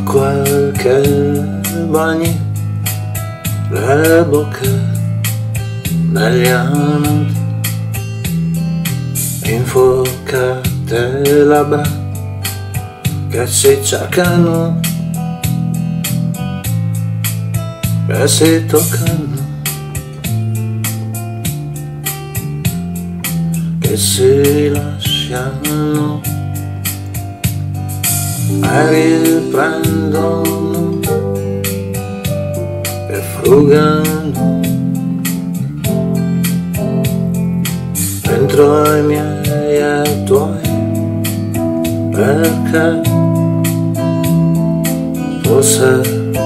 qualche bagno le bocche degli amanti, infuocate labbra che si cercano, che si toccano, che si lasciano e riprendono, che frugano dentro ai miei e ai tuoi, perché forse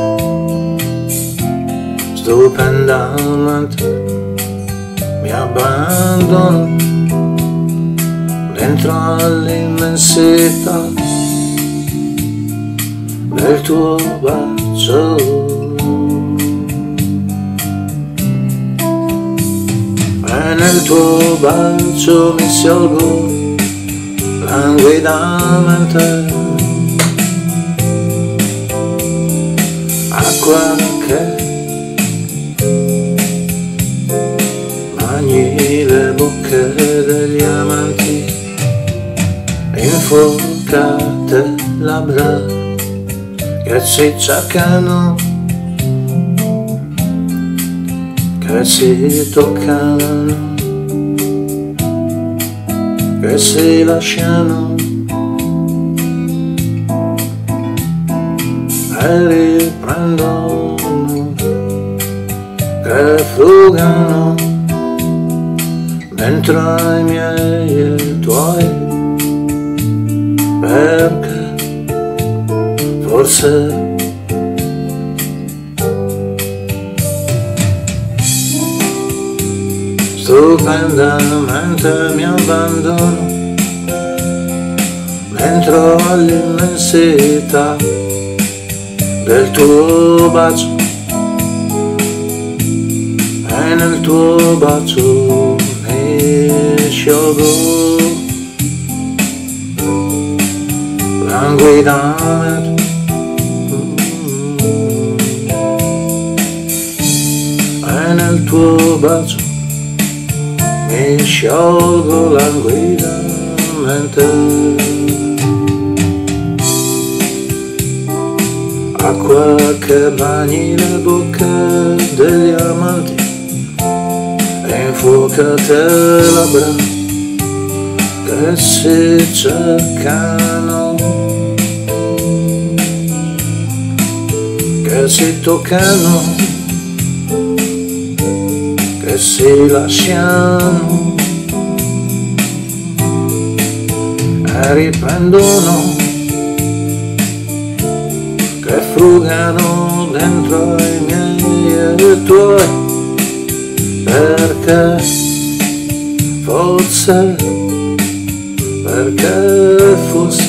stupendamente mi abbandono dentro all'immensità del tuo bacio, e nel tuo bacio mi sciolgo languidamente, acqua che bagni le bocche degli amanti, infuocate labbra che si cercano, che si toccano, che si lasciano e riprendono, che frugano dentro ai miei e ai tuoi, perché forse stupendamente mi abbandono dentro all'immensità del tuo bacio, e nel tuo bacio mi sciolgo languidamente, e nel tuo bacio mi sciolgo languidamente, acqua che bagni le bocche degli amanti, e infuocate labbra che si cercano, che si toccano, che si lasciano e riprendono, che frugano dentro i miei e i tuoi, perché forse, perché forse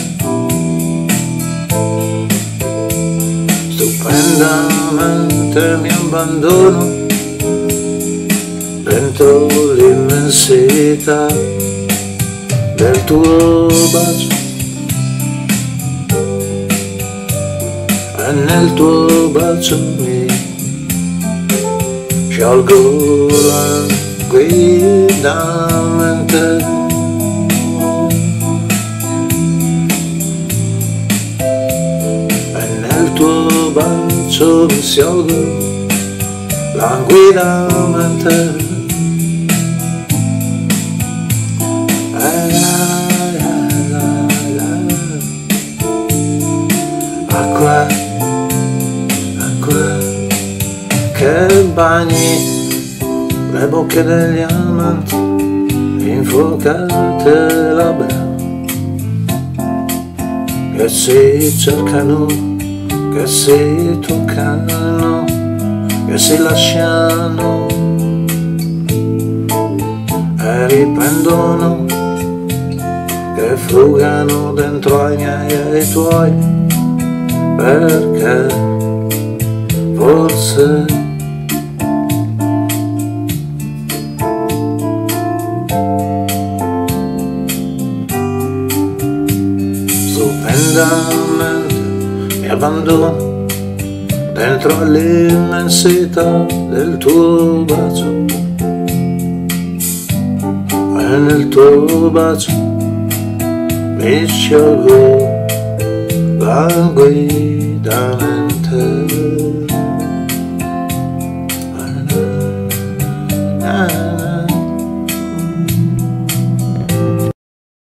stupendamente mi abbandono dentro l'immensità del tuo bacio, e nel tuo bacio mi sciolgo languidamente, e nel tuo bacio mi sciolgo languidamente. Acqua, acqua che bagni le bocche degli amanti, infuocate labbra che si cercano, che si toccano, che si lasciano e riprendono, che frugano dentro ai miei e ai tuoi, perché forse stupendamente mi abbandono dentro all'immensità del tuo bacio, e nel tuo bacio mi sciolgo languidamente.